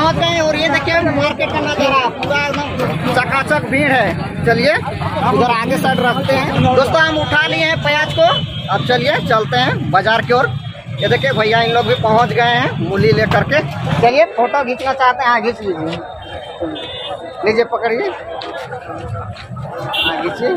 पहुंच गए हैं और ये देखिए मार्केट का नजारा पूरा एकदम चकाचक भीड़ है। चलिए उधर आगे साइड रखते हैं। दोस्तों हम उठा लिए हैं प्याज को, अब चलिए चलते हैं बाजार की ओर। ये देखिए भैया इन लोग भी पहुंच गए हैं मूली लेकर के। चलिए फोटो खींचना चाहते हैं, खींच लीजिए, लीजिए पकड़िए, खींचिए,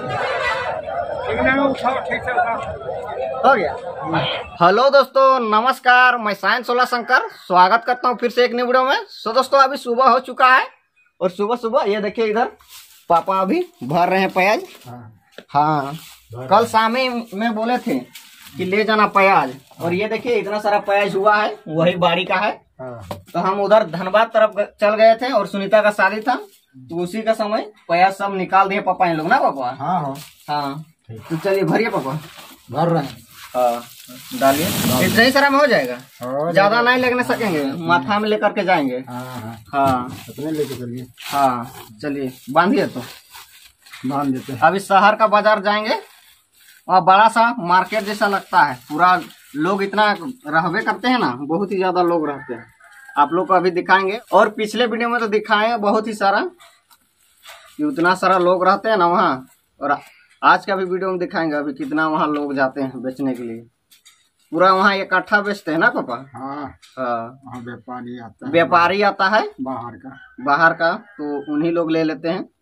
हो गया। हेलो दोस्तों नमस्कार, मैं साइंस सोला शंकर स्वागत करता हूं फिर से एक नई वीडियो में। सो दोस्तों अभी सुबह हो चुका है और सुबह सुबह ये देखिए इधर पापा अभी भर रहे हैं प्याज। हाँ कल शाम में बोले थे कि ले जाना प्याज, और ये देखिए इतना सारा प्याज हुआ है, वही बाड़ी का है। तो हम उधर धनबाद तरफ चल गए थे और सुनीता का शादी था, तो उसी का समय प्याज सब निकाल दिए पापा इन लोग ना पापा। हाँ हाँ तो चलिए भरिए पापा, भर रहे हैं। हाँ डालिए, इतना ही सारा में हो जाएगा, ज्यादा नहीं लगने सकेंगे, माथा में लेकर के जाएंगे। हाँ अपने लेके चलिए। हाँ चलिए बांधिए, तो बांध देते हैं। अभी शहर का बाजार जाएंगे और बड़ा सा मार्केट जैसा लगता है, पूरा लोग इतना रहबे करते हैं ना, बहुत ही ज्यादा लोग रहते हैं। आप लोग को अभी दिखाएंगे, और पिछले वीडियो में तो दिखाए बहुत ही सारा, उतना सारा लोग रहते हैं ना वहाँ, और आज का भी वीडियो में दिखाएंगे अभी कितना वहाँ लोग जाते हैं बेचने के लिए। पूरा वहाँ इकट्ठा बेचते हैं ना पापा। हाँ हाँ व्यापारी आता है बाहर का, तो उन्हीं लोग ले लेते हैं।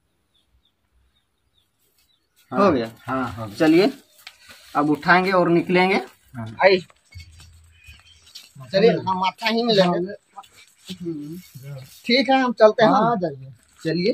हाँ, हो गया। हाँ चलिए अब उठाएंगे और निकलेंगे। आई चलिए हम माथा ही मिलेंगे। ठीक है हम चलते हैं। चलिए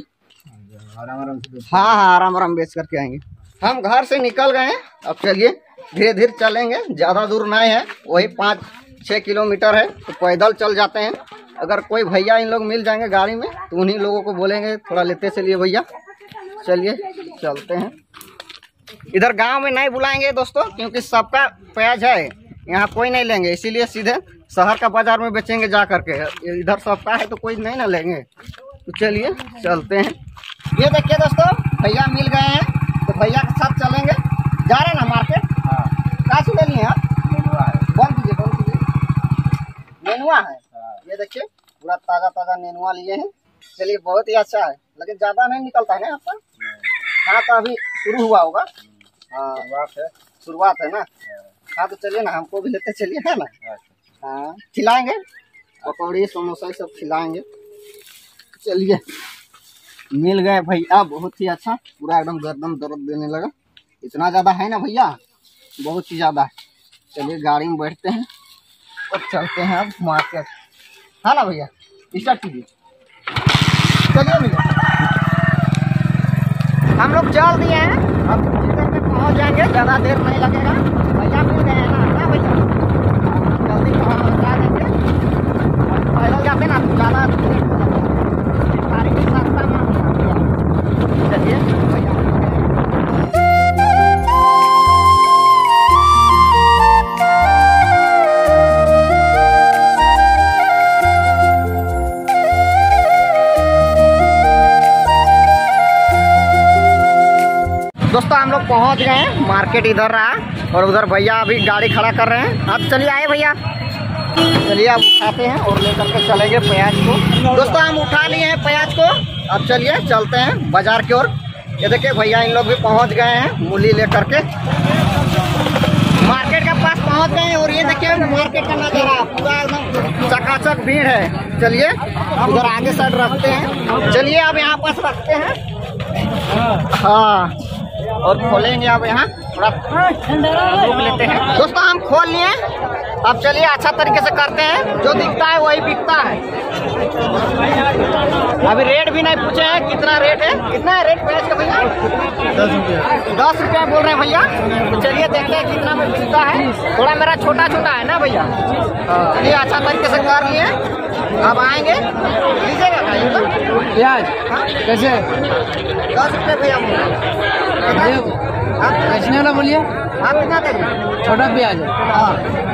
हाँ आराम आराम बेच करके आएंगे। हम घर से निकल गए हैं, अब चलिए धीरे धीरे चलेंगे, ज्यादा दूर नहीं है, वही 5-6 किलोमीटर है, तो पैदल चल जाते हैं। अगर कोई भैया इन लोग मिल जाएंगे गाड़ी में तो उन्हीं लोगों को बोलेंगे थोड़ा लेते चलिए भैया। चलिए चलते हैं। इधर गांव में नहीं बुलाएंगे दोस्तों, क्योंकि सबका प्याज है, यहाँ कोई नहीं लेंगे, इसीलिए सीधे शहर का बाजार में बेचेंगे जा करके। इधर सबका है तो कोई नहीं ना लेंगे, तो चलिए चलते हैं। ये देखिए दोस्तों भैया मिल गए हैं, तो भैया के साथ चलेंगे। जा रहे हैं ना मार्केट। कहाँ से ले लिए आप? बंद कीजिए नेनुआ है। ये देखिए पूरा ताजा ताजा नेनुआ लिए हैं। चलिए बहुत ही अच्छा है, लेकिन ज्यादा नहीं निकलता है ना आपका। हाँ तो अभी शुरू हुआ होगा। हाँ शुरुआत है ना। हाँ तो चलिए ना, हमको भी लेते चलिए, है ना। हाँ खिलाएंगे, पकौड़ी समोसा सब खिलाएंगे। चलिए मिल गए भैया, बहुत ही अच्छा, पूरा एकदम गर्दन दर्द देने लगा, इतना ज्यादा है ना भैया, बहुत ही ज्यादा है। चलिए गाड़ी में बैठते हैं और चलते हैं अब मार्केट, है ना भैया, स्टार्ट कीजिए। चलिए भैया हम लोग चल दिए हैं, अब इधर पे पहुंच जाएंगे, ज्यादा देर नहीं लगेगा। भैया मिल गए हैं ना भैया, जल्दी पहुंचा देंगे। पैदल जाते ना तो ज्यादा दोस्तों हम लोग पहुंच गए हैं, मार्केट इधर रहा और उधर भैया अभी गाड़ी खड़ा कर रहे हैं। अब चलिए आए भैया, चलिए अब उठाते हैं और लेकर के चलेंगे प्याज को। दोस्तों हम उठा लिए हैं प्याज को, अब चलिए चलते हैं बाजार की ओर। ये देखिए भैया इन लोग भी पहुंच गए हैं मूली लेकर के, मार्केट के पास पहुंच गए हैं। और ये देखिए मार्केट का नजारा पूरा एकदम चकाचक भीड़ है। चलिए उधर आगे साइड रखते हैं। चलिए अब यहाँ पास रखते हैं। हाँ और खोलेंगे अब यहाँ, थोड़ा रोक लेते हैं। दोस्तों हम खोल लिए, अब चलिए अच्छा तरीके से करते हैं, जो दिखता है वही बिकता है। अभी रेट भी नहीं पूछे हैं, कितना रेट है, कितना है रेट प्याज का भैया? 10 रुपये बोल रहे हैं भैया। तो चलिए देखते हैं कितना में बिकता है। थोड़ा मेरा छोटा छोटा है ना भैया, चलिए अच्छा तरीके से कर लिए। अब आएंगे, लीजिएगा प्याज कैसे? 10 रुपये भैया बेचने वाला बोलिए। आप कितना देंगे? छोटा प्याज है। हाँ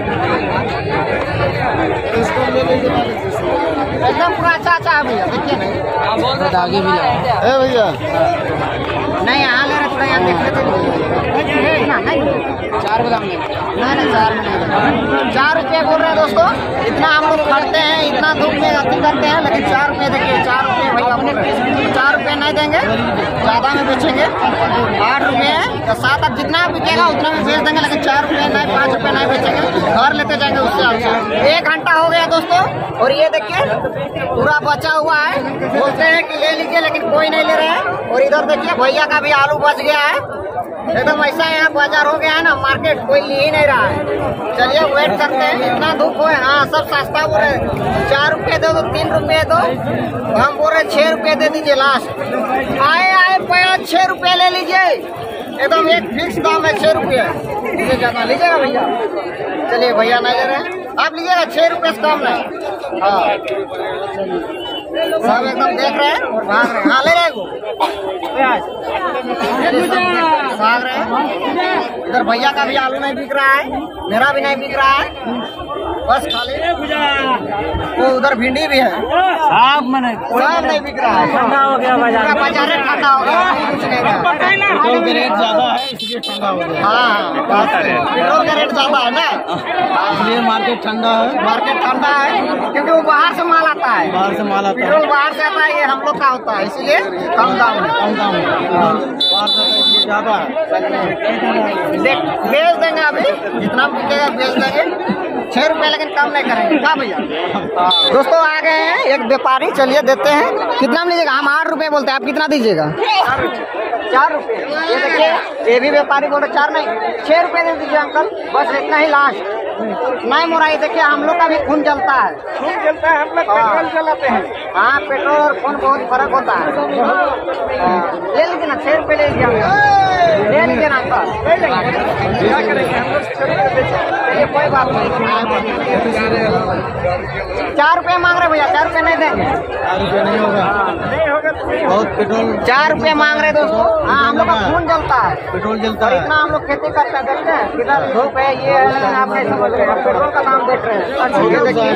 एकदम पूरा अच्छा है भैया, देखिए ना आगे भी है भैया। नहीं यहाँ ले रहे, थोड़ा यहाँ देख लेते नहीं। 4 बादाम नहीं 4 में नहीं, 4 रुपये बोल रहे हैं दोस्तों। इतना हम लोग खरीदते हैं, इतना धूप में अति करते हैं, लेकिन 4 रुपये देखिए, 4 रुपये भैया बोल रहे हैं। 4 रुपये नहीं देंगे, ज़्यादा में बेचेंगे। 8 रुपये या 7, अब जितना बिकेगा उतना में बेच देंगे, लेकिन 4 रुपये नहीं, 5 रुपये नहीं बेचेंगे, घर लेते जाएंगे उससे आगे। 1 घंटा हो गया दोस्तों, और ये देखिए पूरा बचा हुआ है। बोलते हैं कि ले लीजिए, लेकिन कोई नहीं ले रहे हैं। और इधर देखिए भैया का भी आलू बच गया है, एकदम ऐसा यहाँ बाजार हो गया है ना, मार्केट कोई ले ही नहीं रहा है। चलिए वेट करते हैं, इतना धूप हो। हाँ, सब सस्ता बोल रहे हैं, 4 रुपये दो तो 3 रुपये दो, हम बोल रहे 6 रुपये दे दीजिए लास्ट। आए प्याज 6 रुपये ले लीजिए, एकदम एक फिक्स दाम है 6 रुपये। इससे ज्यादा लीजिएगा भैया? चलिए भैया नहीं ले रहे हैं, आप लीजिएगा, 6 रुपये से कम नहीं। हाँ, सब एकदम देख रहे हैं और भाग रहे हैं। हाँ, ले रहे हैं भाग रहे हैं। इधर भैया का भी आलू नहीं बिक रहा है, मेरा भी नहीं बिक रहा है, बस खाली वो उधर भिंडी भी है, सब नहीं बिक रहा है। ठंडा हो गया बाजार, बाजार ठंडा हो गया, कुछ नहीं रहा। पेट्रोल का रेट ज्यादा है इसलिए ठंडा हो गया। हाँ, पेट्रोल का रेट ज्यादा है ना, इसलिए मार्केट ठंडा है। मार्केट ठंडा है क्योंकि वो बाहर से माल आता है, बाहर से माल आता है, पेट्रोल बाहर से आता है, ये हम लोग का होता है, इसीलिए कम दाम है, कम दाम है, बाहर से ज्यादा है। बेच देंगे अभी, जितना बिकेगा बेच देंगे, 6 रुपये, लेकिन कम नहीं करेंगे। क्या भैया? दोस्तों आ गए हैं एक व्यापारी, चलिए देते हैं। कितना में लीजिएगा? हम 8 रुपये बोलते हैं, आप कितना दीजिएगा? 4 रुपये। ये देखिए, ये भी व्यापारी बोल रहे 4 नहीं 6 रुपये दे दीजिए अंकल, बस इतना ही लास्ट। नहीं मुराई, देखिए हम लोग का भी खून जलता है, खून जलता है, हम लोग पेट्रोल जलाते हैं। हाँ, पेट्रोल और खून बहुत फर्क होता है। ले लीजिए ना, 6 रुपये ले लीजिए, ले लीजिए ना अंकल, क्या करेंगे हम लोग, चलिए कोई बात नहीं। 4 रुपये मांग रहे भैया, 4 रुपये नहीं देंगे? 4 रुपये नहीं होगा, नहीं होगा, बहुत पेट्रोल। 4 रुपये मांग रहे दोस्तों। हाँ, हम लोग का खून जलता है, पेट्रोल जलता है, इतना हम लोग खेती करते हैं, देखते हैं किधर धूप है, ये है, लेकिन आप नहीं समझ रहे, आप पेट्रोल का दाम देख रहे हैं। 6 दे दीजिए,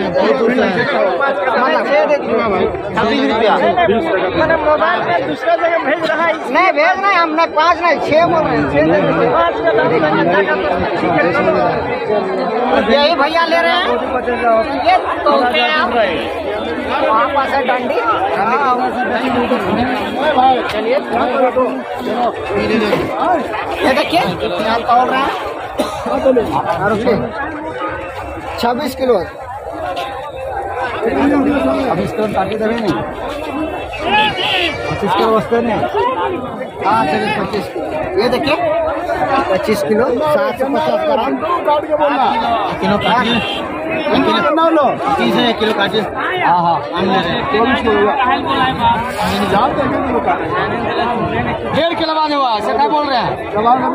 26 रुपया। मैंने मोबाइल में दूसरा जगह भेज रहा है, नहीं भेज नहीं, हमने 5 नहीं 6 बोल रहे हैं, 6 दे दीजिए। यही भैया ले रहे हैं, ये तोलते हैं आप वहाँ पास है डंडी। चलिए ये देखिए यहाँ तोल रहे हैं, 26 किलो। अब इसको काटी देवे नहीं, 25 किलो वस्ते नहीं। हाँ चलिए 25 किलो, ये देखिए 25 किलो, 750 ग्राम किलो काटिए, 1 किलो काटिए। हाँ हाँ, हम ले रहे हैं 1.5 किलो बाद हुआ, ऐसे क्या बोल रहे हैं?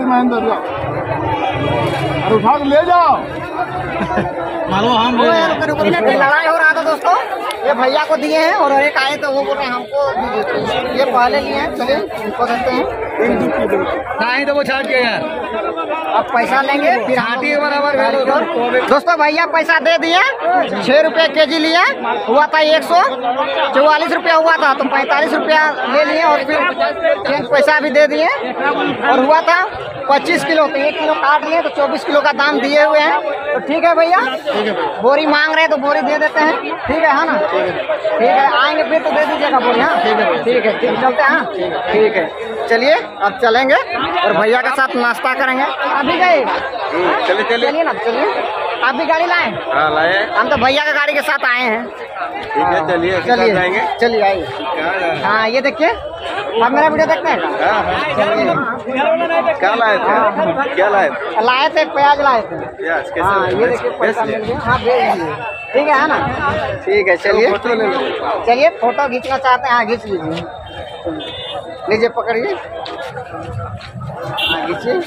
अरे उठा के ले जाओ। मालूम हम लड़ाई हो रहा था दोस्तों, ये भैया को दिए हैं और एक आए तो वो बोल रहे हैं हमको, ये पहले लिए हैं, चलिए इनको देते हैं। नहीं तो वो छाट के यार, अब पैसा लेंगे फिर हाथी बराबर। दोस्तों भैया पैसा दे दिया, 6 रुपये केजी लिया, हुआ था 144 रुपया हुआ था, तो 45 रुपया ले लिए और फिर पैसा भी दे दिए, और हुआ था 25 किलो, तो 1 किलो काट लिए, तो 24 किलो का दाम दिए हुए हैं। तो ठीक है भैया, बोरी मांग रहे हैं तो बोरी दे देते हैं, ठीक है ना? ठीक है, आएंगे फिर तो दे दीजिएगा बोरी। हाँ ठीक है, चलते हैं। हाँ ठीक है, चलिए अब चलेंगे और भैया के साथ नाश्ता करेंगे। अभी गए, चलिए ना, चलिए आप भी गाड़ी लाए? हाँ लाए, हम तो भैया का गाड़ी के साथ आए हैं। ठीक है, चलिए चलिए आइए। हाँ ये देखिए, आप मेरा वीडियो देखते हैं? क्या लाए थे? क्या लाए थे? प्याज लाए थे। हाँ ये देखिए, पैसा मिल गया। हाँ भेज दीजिए, ठीक है ना? ठीक है, चलिए चलिए फोटो खींचना चाहते हैं? हाँ खींच लीजिए, लीजिए पकड़िए, हाँ खींचिए,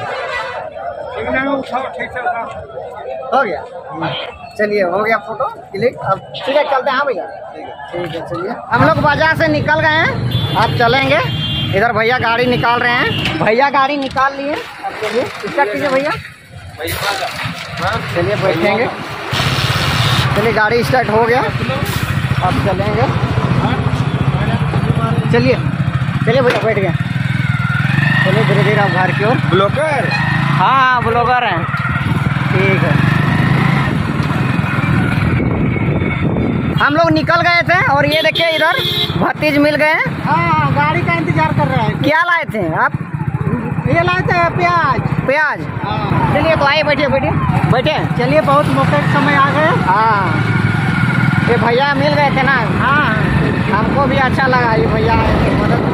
हो गया। चलिए हो गया फोटो क्लिक, अब ठीक है चलते हैं। हाँ भैया ठीक है, चलिए हम लोग बाजार से निकल गए हैं, अब चलेंगे। इधर भैया गाड़ी निकाल रहे हैं, भैया गाड़ी निकाल लिए। अब चलिए स्टार्ट कीजिए भैया, चलिए बैठेंगे। चलिए गाड़ी स्टार्ट हो गया, अब चलेंगे। चलिए चलिए भैया बैठ गए, चलिए धीरे धीरे आप घर की ओर। ब्लॉगर? हाँ ब्लॉगर हैं, ठीक है। हम लोग निकल गए थे और ये देखिए इधर भतीज मिल गए हैं। हाँ, गाड़ी का इंतजार कर रहे हैं। क्या लाए थे आप? ये लाए थे प्याज। हाँ, चलिए तो आइए, बैठिए बैठिए बैठे। चलिए, बहुत मौके के समय आ गए। हाँ, ये भैया मिल गए थे ना। हाँ, हमको भी अच्छा लगा ये भैया आए थे मदद।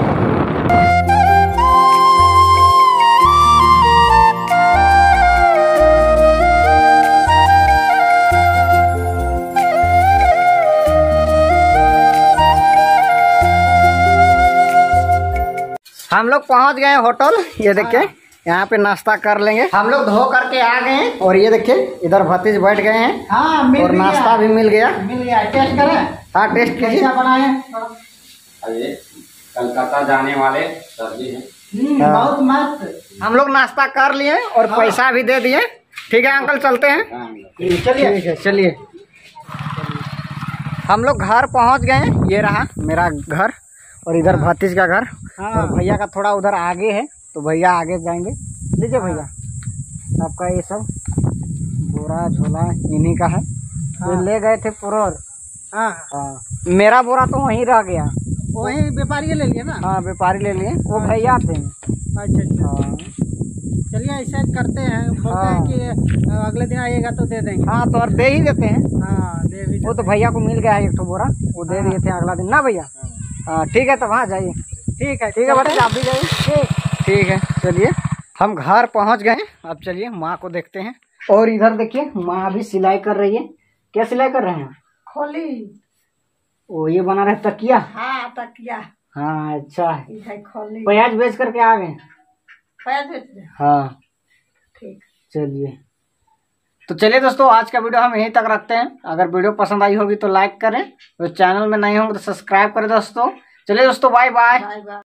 हम लोग पहुंच गए होटल। ये देखिए यहाँ पे नाश्ता कर लेंगे। हम लोग धो करके आ गए हैं और ये देखिए इधर भतीज बैठ गए हैं। हाँ, और नाश्ता भी मिल गया। टेस्ट करें। हाँ, टेस्ट कीजिए। कैसा बनाए? ये कलकत्ता जाने वाले सब्जी है। बहुत मस्त। हम लोग नाश्ता कर लिए और पैसा भी दे दिए। ठीक है अंकल, चलते हैं। चलिए। ठीक है, चलिए। हम लोग घर पहुंच गए हैं। ये रहा मेरा घर और इधर भतीज का घर। और भैया का थोड़ा उधर आगे है, तो भैया आगे जाएंगे। लीजिए भैया, आपका ये सब बोरा झोला इन्हीं का है। ये ले गए थे पूरा। हाँ, हाँ, मेरा बोरा तो वहीं रह गया। वही व्यापारी ले लिए ना। हाँ, व्यापारी ले लिए, वो भैया थे। अच्छा। हाँ, चलिए, ऐसा करते हैं। बोलते हैं कि अगले दिन आइएगा तो दे देंगे। हाँ, तो और दे ही देते हैं। हाँ, दे भी वो तो भैया को मिल गया है एक तो बोरा, वो दे दिए थे अगला दिन ना भैया। हाँ, ठीक है, तो वहाँ जाइए। ठीक है बेटा, आप भी जाइए। ठीक है, चलिए। हम घर पहुँच गए। अब चलिए माँ को देखते हैं। और इधर देखिए माँ भी सिलाई कर रही है। क्या सिलाई कर रहे हैं? खोली। ओ, ये बना रहे तकिया। हाँ, तकिया। हाँ, अच्छा है। है खोली। प्याज बेच करके आ गए। हाँ, ठीक। चलिए। तो चलिए दोस्तों, आज का वीडियो हम यहीं तक रखते हैं। अगर वीडियो पसंद आई होगी तो लाइक करें, तो चैनल में नए होंगे तो सब्सक्राइब करें दोस्तों। चलिए दोस्तों, बाय बाय।